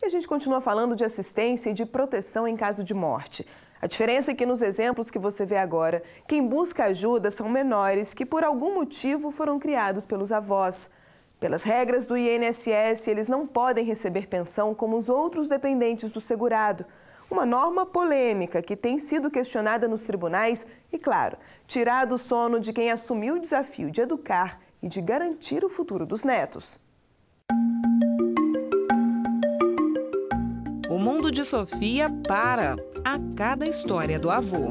E a gente continua falando de assistência e de proteção em caso de morte. A diferença é que nos exemplos que você vê agora, quem busca ajuda são menores que por algum motivo foram criados pelos avós. Pelas regras do INSS, eles não podem receber pensão como os outros dependentes do segurado. Uma norma polêmica que tem sido questionada nos tribunais e, claro, tirado o sono de quem assumiu o desafio de educar e de garantir o futuro dos netos. O mundo de Sofia para a cada história do avô.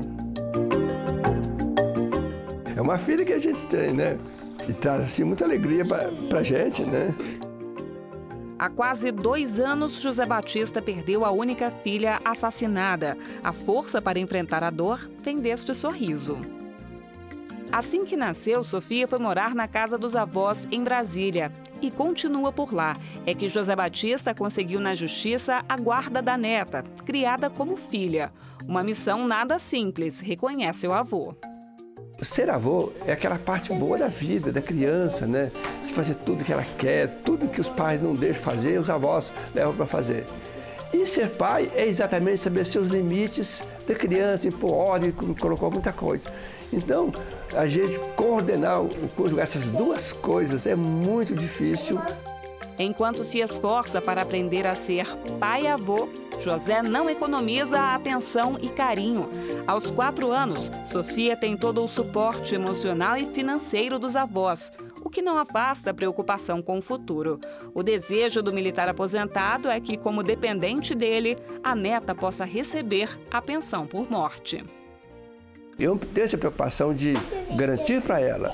É uma filha que a gente tem, né? Que traz assim, muita alegria pra gente, né? Há quase 2 anos, José Batista perdeu a única filha assassinada. A força para enfrentar a dor vem deste sorriso. Assim que nasceu, Sofia foi morar na casa dos avós em Brasília e continua por lá. É que José Batista conseguiu na justiça a guarda da neta, criada como filha. Uma missão nada simples, reconhece o avô. Ser avô é aquela parte boa da vida, da criança, né? De fazer tudo que ela quer, tudo que os pais não deixam fazer, os avós levam para fazer. E ser pai é exatamente estabelecer os limites da criança, impor ordem, colocou muita coisa. Então, a gente conjugar essas duas coisas é muito difícil. Enquanto se esforça para aprender a ser pai-avô, José não economiza a atenção e carinho. Aos 4 anos, Sofia tem todo o suporte emocional e financeiro dos avós, o que não afasta a preocupação com o futuro. O desejo do militar aposentado é que, como dependente dele, a neta possa receber a pensão por morte. Eu tenho essa preocupação de garantir para ela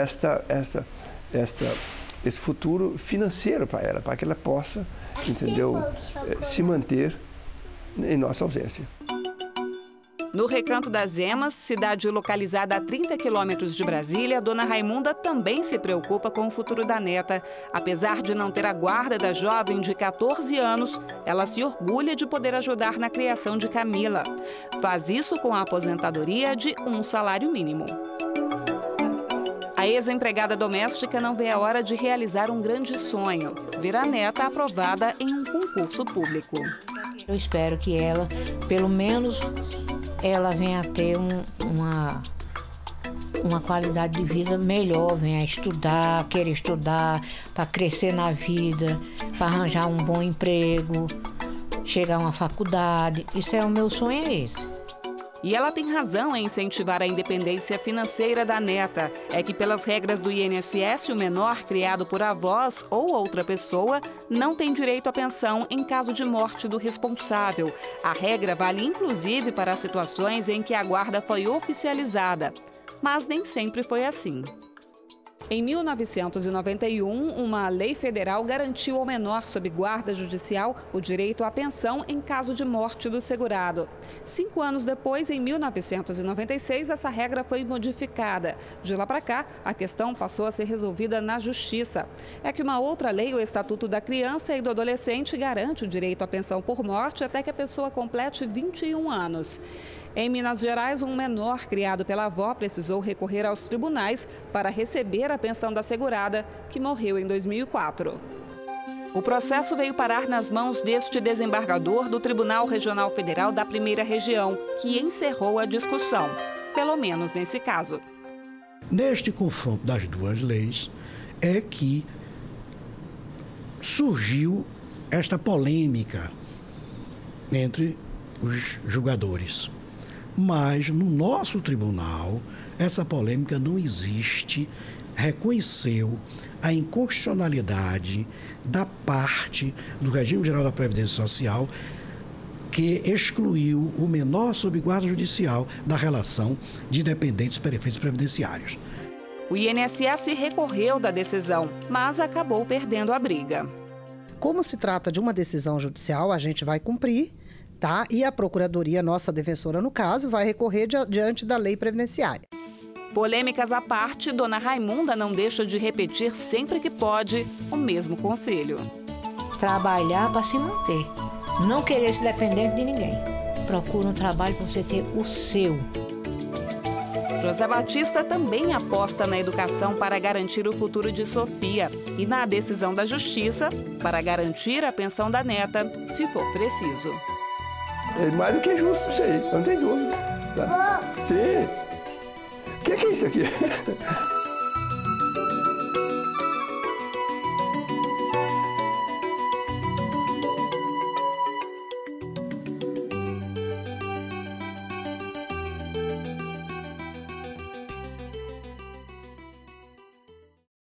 esse futuro financeiro para ela, para que ela possa, entendeu, se manter em nossa ausência. No Recanto das Emas, cidade localizada a 30 quilômetros de Brasília, Dona Raimunda também se preocupa com o futuro da neta. Apesar de não ter a guarda da jovem de 14 anos, ela se orgulha de poder ajudar na criação de Camila. Faz isso com a aposentadoria de um salário mínimo. A ex-empregada doméstica não vê a hora de realizar um grande sonho, ver a neta aprovada em um concurso público. Eu espero que ela, pelo menos, ela venha a ter uma qualidade de vida melhor, venha estudar, querer estudar, para crescer na vida, para arranjar um bom emprego, chegar a uma faculdade. Isso é o meu sonho, é esse. E ela tem razão em incentivar a independência financeira da neta. É que, pelas regras do INSS, o menor criado por avós ou outra pessoa não tem direito à pensão em caso de morte do responsável. A regra vale inclusive para situações em que a guarda foi oficializada. Mas nem sempre foi assim. Em 1991, uma lei federal garantiu ao menor sob guarda judicial o direito à pensão em caso de morte do segurado. 5 anos depois, em 1996, essa regra foi modificada. De lá para cá, a questão passou a ser resolvida na Justiça. É que uma outra lei, o Estatuto da Criança e do Adolescente, garante o direito à pensão por morte até que a pessoa complete 21 anos. Em Minas Gerais, um menor criado pela avó precisou recorrer aos tribunais para receber a pensão da segurada, que morreu em 2004. O processo veio parar nas mãos deste desembargador do Tribunal Regional Federal da Primeira Região, que encerrou a discussão, pelo menos nesse caso. Neste confronto das duas leis é que surgiu esta polêmica entre os julgadores. Mas no nosso tribunal, essa polêmica não existe, reconheceu a inconstitucionalidade da parte do regime geral da Previdência Social que excluiu o menor sob guarda judicial da relação de dependentes para efeitos previdenciários. O INSS recorreu da decisão, mas acabou perdendo a briga. Como se trata de uma decisão judicial, a gente vai cumprir. Tá? E a Procuradoria, nossa defensora no caso, vai recorrer diante da lei previdenciária. Polêmicas à parte, Dona Raimunda não deixa de repetir sempre que pode o mesmo conselho. Trabalhar para se manter, não querer ser dependente de ninguém. Procura um trabalho para você ter o seu. José Batista também aposta na educação para garantir o futuro de Sofia e na decisão da Justiça para garantir a pensão da neta, se for preciso. É mais do que justo isso aí, não tem dúvida. Tá? Sim. O que é isso aqui?